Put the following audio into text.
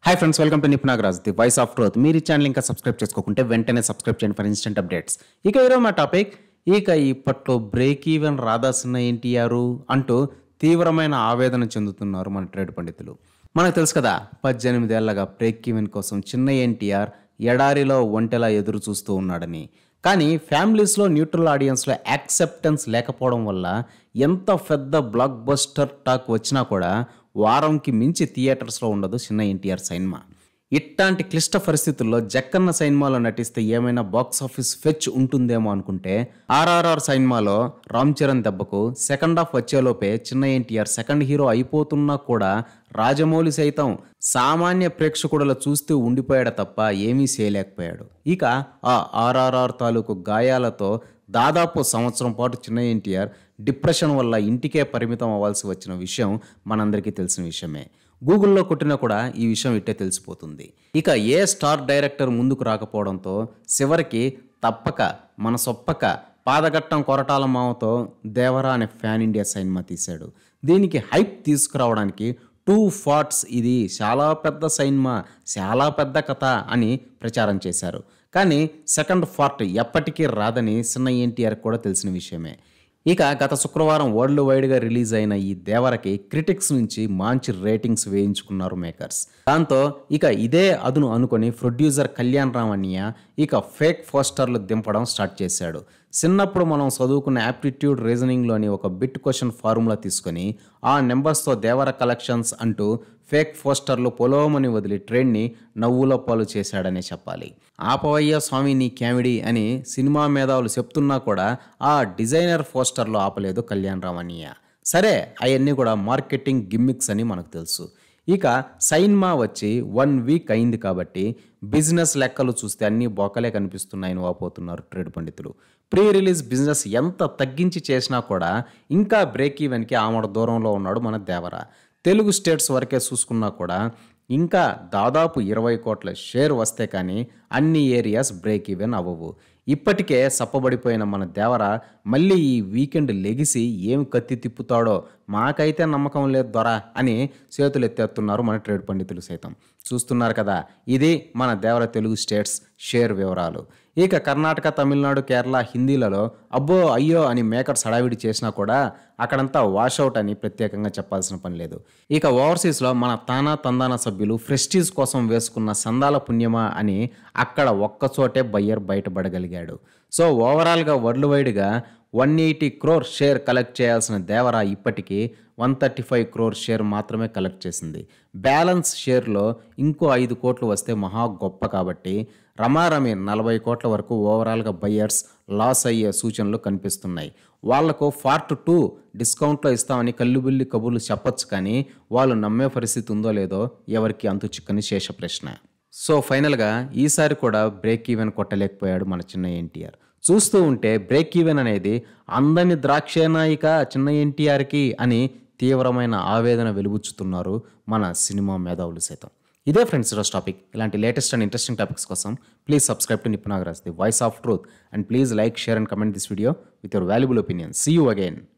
Hi friends, welcome to Nipuna Nagaraj the voice of truth. మీరు ఈ channel ఇంకా సబ్స్క్రైబ్ చేసుకోకుంటే వెంటనే సబ్స్క్రైబ్ చేయండి ఫర్ ఇన్స్టెంట్ అప్డేట్స్. ఈరోజు మా టాపిక్ ఇప్పట్లో బ్రేక్ ఈవెన్ రాదాసిన ఎన్టీఆర్ అంటూ తీవ్రమైన ఆవేదన చెందుతున్నారు మన ట్రేడ్ పండితులు. మనకు తెలుసు కదా, 18 ఏళ్లగా బ్రేక్ ఈవెన్ కోసం చిన్న ఎన్టీఆర్ ఎడారిలో ఒంటెలా ఎదురు చూస్తూ ఉన్నాడని. కానీ ఫ్యామిలీస్లో న్యూట్రల్ ఆడియన్స్లో యాక్సెప్టెన్స్ లేకపోవడం వల్ల ఎంత పెద్ద బ్లాక్ బస్టర్ టాక్ వచ్చినా కూడా వారంకి మించి థియేటర్స్లో ఉండదు చిన్న ఎన్టీఆర్ సినిమా. ఇట్లాంటి క్లిష్ట పరిస్థితుల్లో జక్కన్న సినిమాలో నటిస్తే ఏమైనా బాక్స్ ఆఫీస్ ఫెచ్ ఉంటుందేమో అనుకుంటే ఆర్ఆర్ఆర్ సినిమాలో రామ్ చరణ్ దెబ్బకు సెకండ్ హాఫ్ వచ్చేలోపే చిన్న ఎన్టీఆర్ సెకండ్ హీరో అయిపోతున్నా కూడా రాజమౌళి సైతం సామాన్య ప్రేక్షకుడుల చూస్తూ ఉండిపోయాడు తప్ప ఏమీ చేయలేకపోయాడు. ఆ ఆర్ఆర్ఆర్ తాలూకు గాయాలతో దాదాపు సంవత్సరం పాటు చిన్న ఎన్టీఆర్ డిప్రెషన్ వల్ల ఇంటికే పరిమితం అవ్వాల్సి వచ్చిన విషయం మనందరికీ తెలిసిన విషయమే. గూగుల్లో కొట్టినా కూడా ఈ విషయం ఇట్టే తెలిసిపోతుంది. ఏ స్టార్ డైరెక్టర్ ముందుకు రాకపోవడంతో చివరికి తప్పక మన సొప్పక పాదగట్టం కొరటాల మామతో దేవరా అనే ఫ్యాన్ ఇండియా సినిమా తీశాడు. దీనికి హైప్ తీసుకురావడానికి 2 పార్ట్స్, ఇది చాలా పెద్ద సినిమా, చాలా పెద్ద కథ అని ప్రచారం చేశారు. కానీ సెకండ్ పార్ట్ ఎప్పటికీ రాదని చిన్న ఎన్టీఆర్ కూడా తెలిసిన విషయమే. గత శుక్రవారం వరల్డ్ వైడ్గా రిలీజ్ అయిన ఈ దేవరకి క్రిటిక్స్ నుంచి మంచి రేటింగ్స్ వేయించుకున్నారు మేకర్స్. దాంతో ఇదే అదును అనుకొని ప్రొడ్యూసర్ కళ్యాణ్ రామ్ అన్నయ్య ఫేక్ పోస్టర్లు దింపడం స్టార్ట్ చేశాడు. చిన్నప్పుడు మనం చదువుకున్న యాప్టిట్యూడ్ రీజనింగ్లోని ఒక బిట్ క్వశ్చన్ ఫార్ములా తీసుకొని ఆ నెంబర్స్తో దేవర కలెక్షన్స్ అంటూ ఫేక్ పోస్టర్లు పొలోమని వదిలి ట్రెండ్ని నవ్వులో పాలు చేశాడనే చెప్పాలి. ఆపవయ్య స్వామి నీ కామెడీ అని సినిమా మేధావులు చెప్తున్నా కూడా ఆ డిజైనర్ పోస్టర్లో ఆపలేదు కళ్యాణ్ రామ్ అన్నయ్య. సరే, అవన్నీ కూడా మార్కెటింగ్ గిమ్మిక్స్ అని మనకు తెలుసు. సినిమా వచ్చి 1 వీక్ అయింది కాబట్టి బిజినెస్ లెక్కలు చూస్తే అన్నీ బొక్కలే కనిపిస్తున్నాయని వాపోతున్నారు ట్రేడ్ పండితులు. ప్రీ రిలీజ్ బిజినెస్ ఎంత తగ్గించి చేసినా కూడా ఇంకా బ్రేక్ ఈవెన్కి ఆమడ దూరంలో ఉన్నాడు మన దేవర. తెలుగు స్టేట్స్ వరకే చూసుకున్నా కూడా ఇంకా దాదాపు 20 కోట్ల షేర్ వస్తే కానీ అన్ని ఏరియాస్ బ్రేక్ ఈవెన్ అవ్వవు. ఇప్పటికే సప్పబడిపోయిన మన దేవర మళ్ళీ ఈ వీకెండ్ లెగిసి ఏం కత్తి తిప్పుతాడో మాకైతే నమ్మకం లేదు దొరా అని చేతులు ఎత్తేస్తున్నారు మన ట్రేడ్ పండితులు సైతం. చూస్తున్నారు కదా, ఇది మన దేవర తెలుగు స్టేట్స్ షేర్ వివరాలు. కర్ణాటక, తమిళనాడు, కేరళ, హిందీలలో అబ్బో అయ్యో అని మేకర్స్ హడావిడి చేసినా కూడా అక్కడంతా వాషౌట్ అని ప్రత్యేకంగా చెప్పాల్సిన పని లేదు. ఓవర్సీస్లో మన తానా తందానా సభ్యులు ప్రెస్టీజ్ కోసం వేసుకున్న సందాల పుణ్యమా అని అక్కడ ఒక్కచోటే బయ్యర్ బయటపడగలిగాడు. సో ఓవరాల్గా వరల్డ్ వైడ్గా 180 crore షేర్ కలెక్ట్ చేయాల్సిన దేవరా ఇప్పటికీ 135 crore షేర్ మాత్రమే కలెక్ట్ చేసింది. బ్యాలెన్స్ షేర్లో ఇంకో 5 కోట్లు వస్తే మహా గొప్ప కాబట్టి రమారమి 40 కోట్ల వరకు ఓవరాల్గా బయ్యర్స్ లాస్ అయ్యే సూచనలు కనిపిస్తున్నాయి. వాళ్లకు పార్ట్ 2 డిస్కౌంట్లో ఇస్తామని కల్లుబిల్లి కబుర్లు చెప్పొచ్చు, కానీ వాళ్ళు నమ్మే పరిస్థితి ఉందో లేదో ఎవరికి అంతు చిక్కని శేష ప్రశ్న. సో ఫైనల్గా ఈసారి కూడా బ్రేక్ ఈవెన్ కొట్టలేకపోయాడు మన చిన్న ఎన్టీఆర్. చూస్తూ ఉంటే బ్రేక్ ఈవెన్ అనేది అందని ద్రాక్షేనాయిక చిన్న ఎన్టీఆర్కి అని తీవ్రమైన ఆవేదన వెలుబుచ్చుతున్నారు మన సినిమా మేధావులు సైతం. ఇదే ఫ్రెండ్స్ ఈరోజు టాపిక్. ఇలాంటి లేటెస్ట్ అండ్ ఇంట్రెస్టింగ్ టాపిక్స్ కోసం please subscribe to Nipuna Nagaraj the voice of truth and please like, share and comment this video with your valuable opinion. See you again.